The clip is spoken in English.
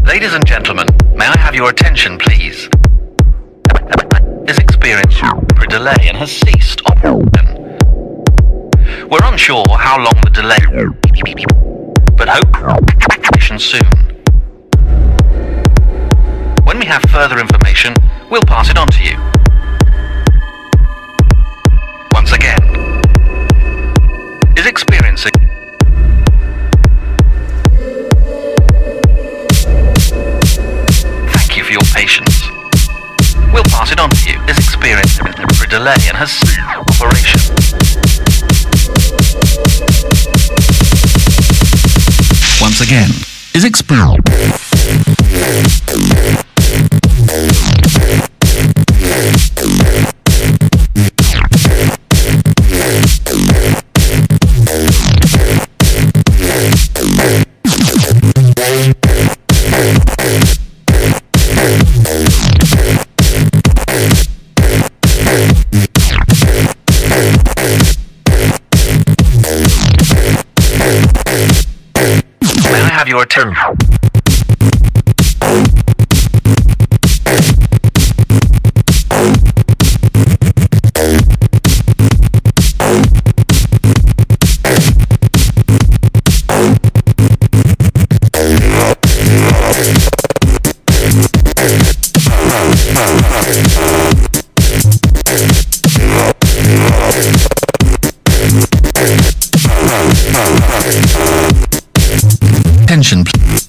Ladies and gentlemen, may I have your attention, please? Is experiencing a delay and has ceased operation. We're unsure how long the delay will be, but hope operation soon. When we have further information, we'll pass it on to you. Once again, is experiencing. Thank you for your patience. We'll pass it on to you. Is experiencing a delay and has ceased operation. Once again, is experiencing. May I have your attention? Attention, please.